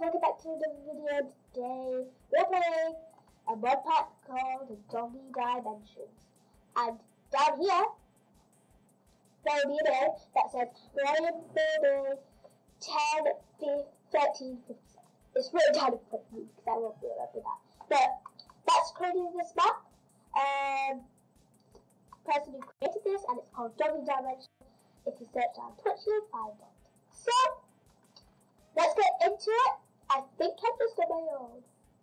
welcome back to the video. Today we're playing a modpack called Doggy Dimension. And down here, there'll be a note that says Ryan Building 10, 13, 15. It's really tiny for me because I won't remember that. But that's creating this map. Person who created this, and it's called Doggy Dimension. If you search on Twitch, you'll find it. So let's get into it. I think I'm just on my own.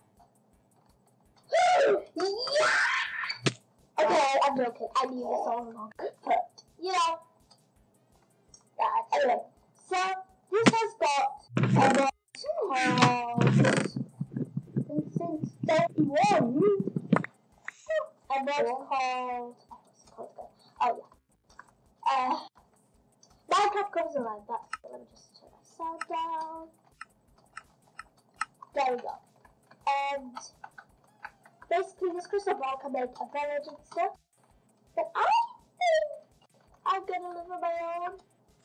Yeah! Okay, I'm joking. I knew this all along. But, you know. Anyway, so this has got a mod called since 31. A mod called. What's it called again? Oh, yeah. Minecraft comes alive. Let me just turn that sound down. There we go. And basically, this crystal ball can make a village and stuff. But I think I'm gonna live on my own.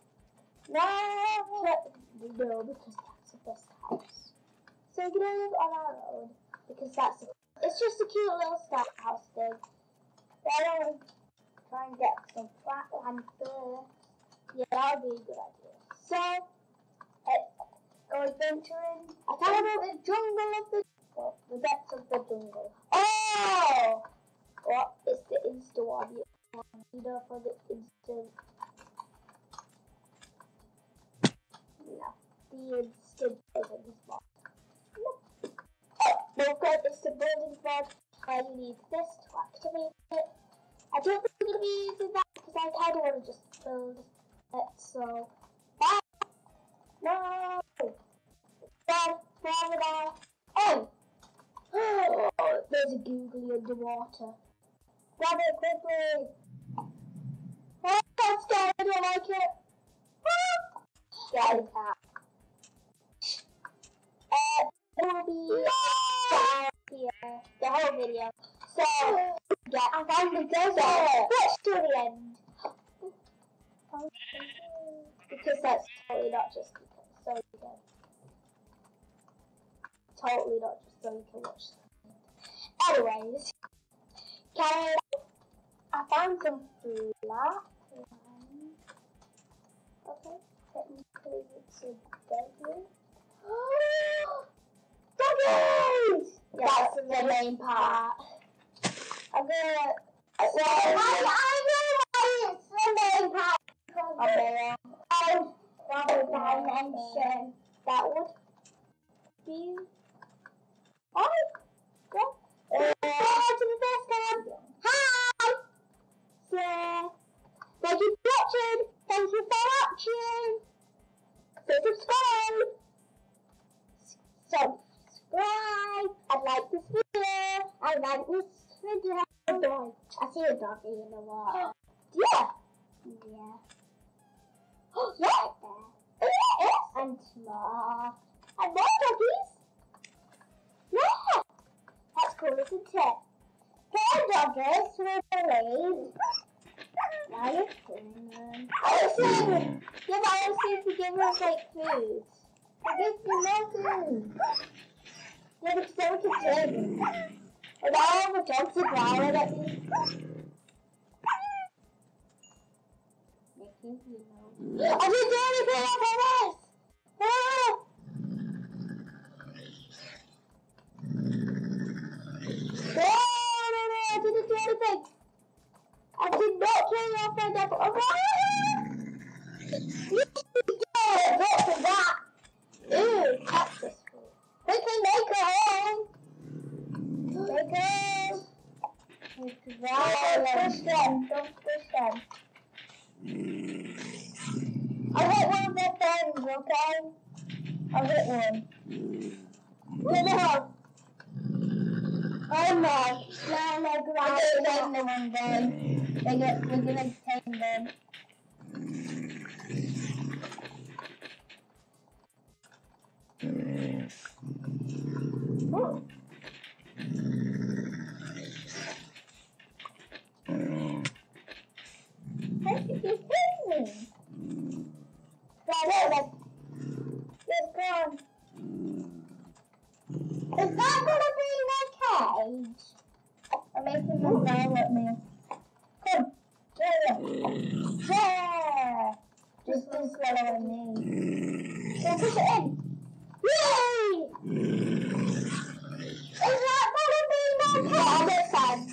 No, because that's the best house. So we're gonna live on our own because it's just a cute little start house thing. But I don't want to try and get some flat land first. Yeah, that would be a good idea. So let's go adventuring. I kind of want the jungle of the depths of the jungle. Oh! What is the Insta one? You know, for the instant. No, the instant building mod. Oh, we've got instant building mod. I need this to activate it. I don't think I'm going to be using that because I kind of want to just build it. So, no! Oh! There's a googly underwater. Grab it quickly! Oh, I'm scared, I don't like it! Scared cat. It will be here, the whole video. So, yeah, I found the desert! Watch till the end. Because that's totally not just because, so you can. Totally not just so you can watch something. Anyways, I found some flat lines. Okay, technically it's a bedroom. Doggies! Yeah, that's the main part. I'm gonna. I know it's the main part. Okay, Doggy Dimension. That would be. Oh, go. To the first time. Hi! So, thank you for watching. Thank you for watching. So subscribe. And like this video. And like this video. I see a doggy in the water. Yeah. Yeah. Oh, yeah. Yes. And more. And more doggies. Yeah. That's cool, isn't it? 4 doggies will believe. Now you're killing them. Yeah, but I was saying to give us like food. I give you no food. Yeah, because they were concerned. And all the dogs are growling at me. Making you know. I didn't do anything about this! Ah! No, I didn't do anything! I did not kill your friend up. You did! Not for that! Ew, cactus food. Quickly make a home! Make a home! Don't push them, don't push them. I'll hit one of their friends, okay? I'll hit one. Hit the hole. Oh no. No, we're gonna tame them then. We're gonna tame them. Oh. Thank you for hitting me. Let's go on. Just swallow me. Then push it in. Yay! Is that gonna be my cat? I'm excited.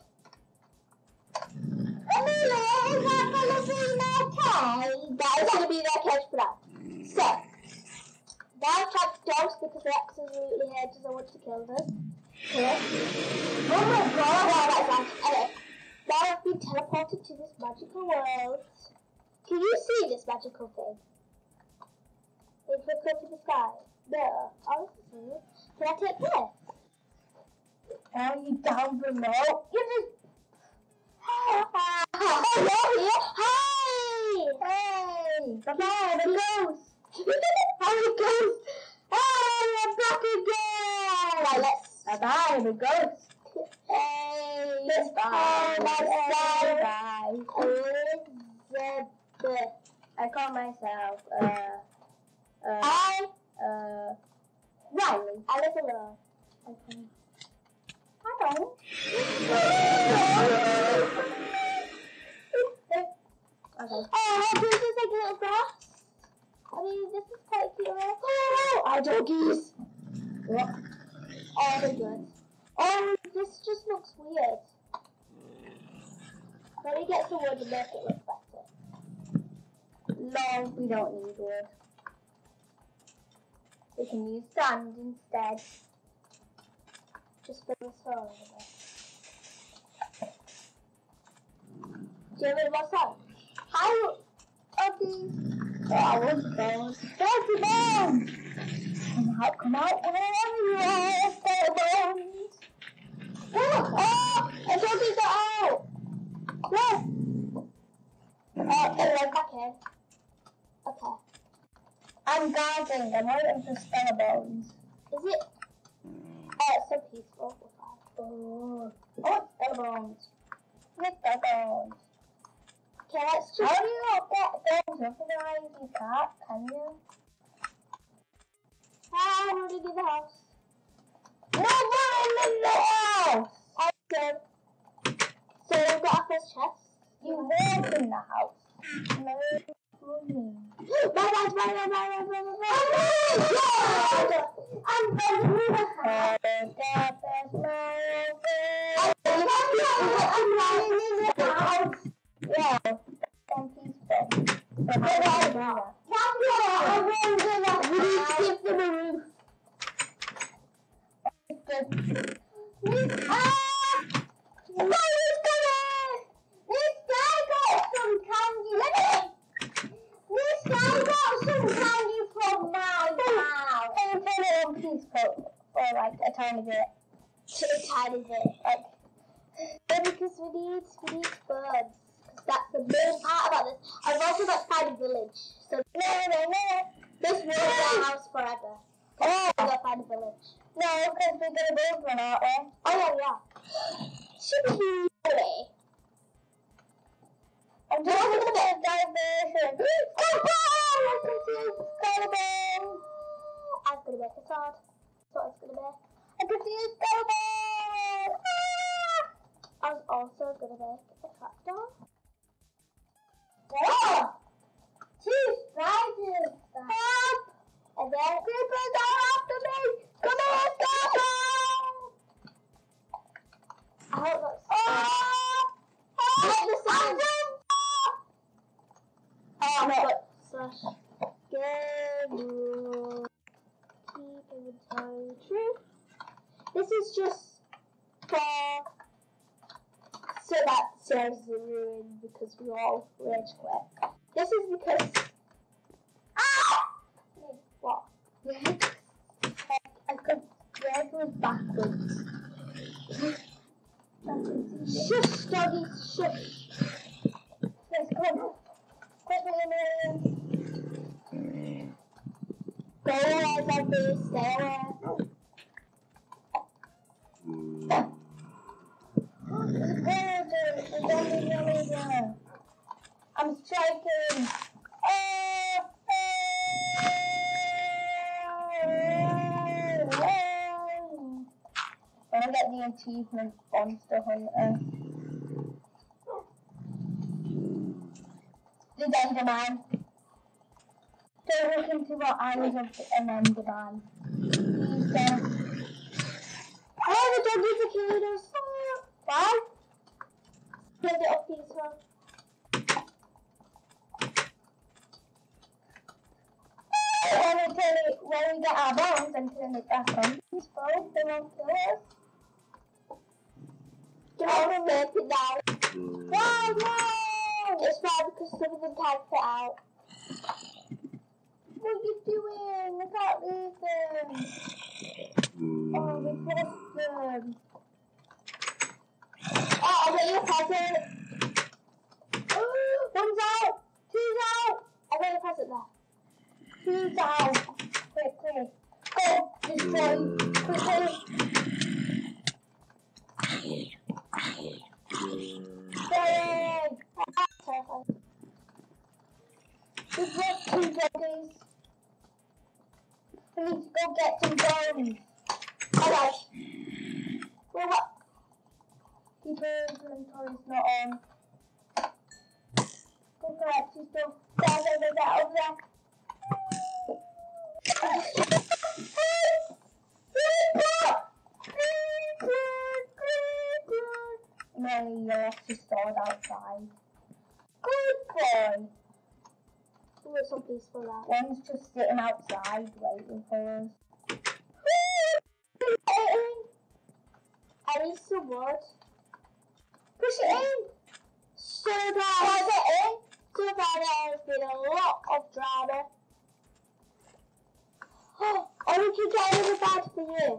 Amelia, is that gonna be my cat? That is gonna be their cage for now. So, now attack dogs because they're absolutely here because I want to kill them. Okay. Oh my god, wow, that's nice. Anyway, now I've been teleported to this magical world. Can you see this magical thing? If we go to the sky. No. Oh, this is weird. Can I take this? Are you down below? You just... Oh, you're here. Hey! Hey! Bye-bye, the ghost. How the ghost? Hey, I'm back again! Right, let's... Bye-bye, the ghost. Hey! Let's bye. Elizabeth. I call myself, Riley. I live alone. Okay. Hello. Okay. Oh, this is like a little grass. I mean, this is quite cute. Oh, our doggies. What? Oh, they're good. Oh, this just looks weird. Let me get some wood to make it look better. No, we don't need wood. We can use sand instead. Just for this hole over there. Do you have any more sand? How are these? Oh, I want bones. 30 bones! Come out, everywhere, 30 bones! Oh, I don't think they're out! Yes! Anyway, back in. Okay. I'm guarding. I'm waiting for bones. Is it? Oh, it's so peaceful. Oh, bones. With bones. Okay, let's just... How do you not get bones? Otherwise you can't, can you? I'm running in the house. No running in the house! Okay. So we've got our first chest. You walk in the house. No. Bye. I'm going to the house. I'm running in the house. Yeah. I'm peaceful. I'm running in the house. We need to skip the roof. This guy got some candy. This guy got some candy from my house. Can you turn it on, please, for like a tiny bit? A tiny bit. Because we need birds. Because that's the main part about this. I've also got to find a village. So no. This will be our house forever. Oh, we've got to find a village. No, because we're going to build one, aren't we? Oh, yeah. Should we really? I'm just going to get a diversion. Scalable! I was going to make a sword. That's what I was going to make. I could see a scalable! I was also going to make a trapdoor. Oh! 2 spiders! Help! And then creepers are after me! Come on, scalable! I hope that's... Keep inventory true. This is just for so that serves the ruin because we all rage quit. This is because what? I could drag it backwards. Shush, doggy, shush. Let's go. Quickly, Go as I do, Sarah. I'm striking. When I get the achievement Monster Hunter. The Enderman. Don't look into what eyes of an ender by. Please don't. Oh, the doggies are killing us. Why? Build it up peaceful. When we get our bones and turn it back on peaceful, they won't kill us. Don't rip it down. Why, no! It's bad because some of them can't fit out. What are you doing? Look at these Oh, we lost them. Oh, I'll get you a present. One's out. Two's out. I'll get you a present there. Two's out. Quickly. Go. Destroy. Quickly. Dang. That's terrifying. We've got 2 doggies. We need to go get some bones. Alright. Well, what? Keeper's inventory's not on. Go collect some stuff. Get over there. No, you left your sword outside. Good boy. It was so peaceful now. One's just sitting outside waiting for us. I need some wood. Push it in. So that push it in. So far there has been a lot of drama. Oh, we can get another bed for you.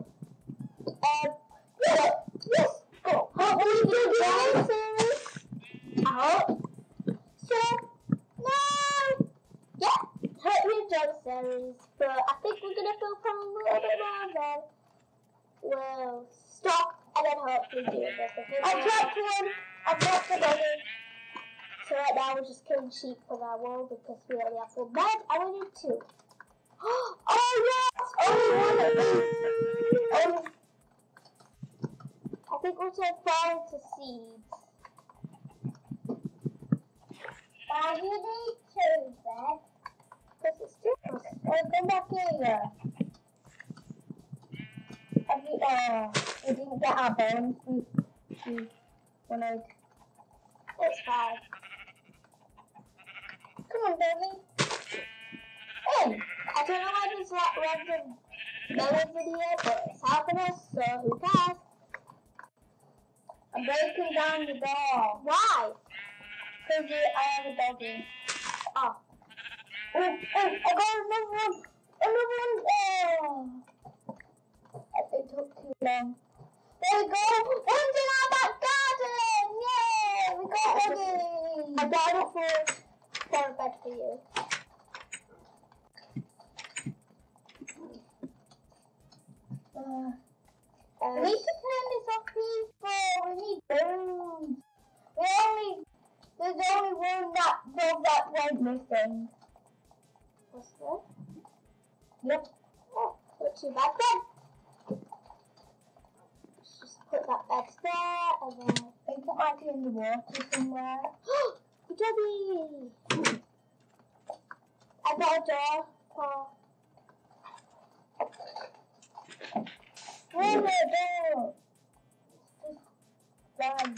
Yes. Go. What will you do again, series? Out. So, no. Yeah. Hope you enjoyed the series, but I think we're gonna film from a little bit more then. We'll stop and then hopefully do this. I've dropped one. I've dropped another. So right now we're just killing sheep for our wall because we only have 1 bed and we need 2. Oh yes! Only one of these. I think we're going to fall into seeds. Why do you need 2 beds? Because it's different. Come back here. We didn't get our bones. We wanted. It's fine. Come on, baby. In. I don't know why there's like random melons in here, but it's helping us, so who cares? I'm breaking down the door. Why? Because I have a doggy. Oh. I got another one. It took too long. There we go. One's in our back garden. Yay! We got one. I got a bed for you. We need to turn this off, people. We need bones. There's only one that went missing. What's that? Yep. Oh, not too bad then. Put that bed there, and then I think it might be in the water somewhere. Doggy! I got a door. Where's the door? Just run.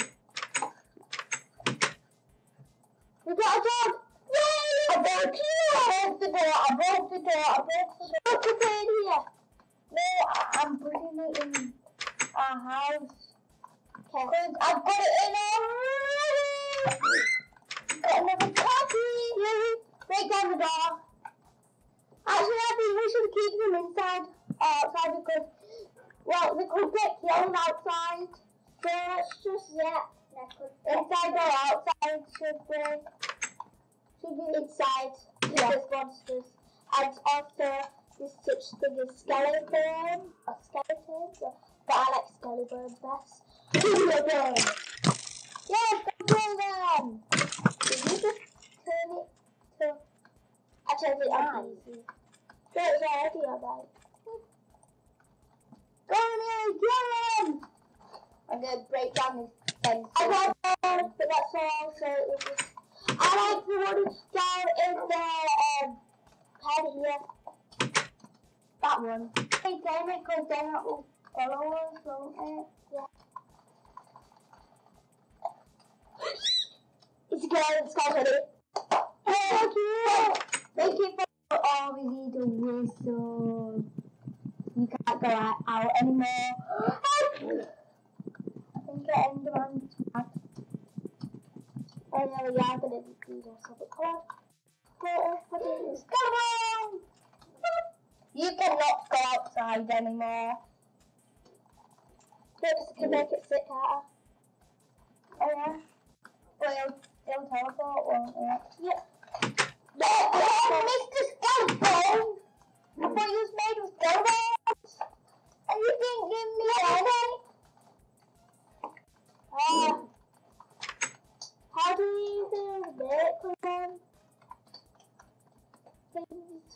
We got a dog! Yay! I broke the door. Put it in here. No, I'm putting it in our house. Okay. Because I've got it in already. Got another puppy. Break down the door. Actually, I think we should keep them inside outside because, well, they could get killed outside. So let's just, inside or outside should be inside. Yeah. There's monsters. And also, this such thing as skeleton, or skeletons, but I like skeleton best. Skeleton! Yes, go kill them! Did you just turn it to... I turned it on easy. So it's already alright. Go in here, kill them! I'm going to break down this fence. I got one, but that's all, so it was... I like the one down in the over here. That one. Hey, damn it, because then it will follow us, won't it? Yeah. It's good, it's got ready. Thank you! Thank you for always the whistle. You can't go out anymore. I think it Enderman's back. Oh yeah, we are going to do this. Come on. What is this? Come on! You cannot go outside anymore. Because it can make it sick out. Oh yeah. Well, it'll teleport, won't it? Yeah. No, Mr. Skeleton! I thought you was made of skeletons! And you didn't give me anything! How do you do that, Cleveland? Please.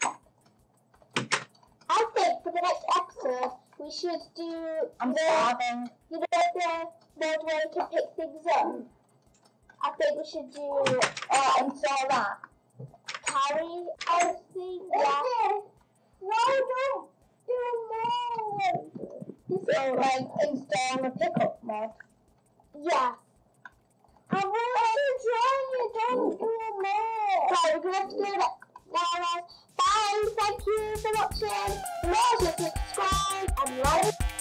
I think for the next episode, we should do starving. You know the where you can pick things up? I think we should do install that. Carry everything. Yeah. No, don't do more. So like install a pickup mod. Yeah. I want to join you. Don't do more. So we're gonna have to do that now. Bye. Thank you for watching. Remember to subscribe and like.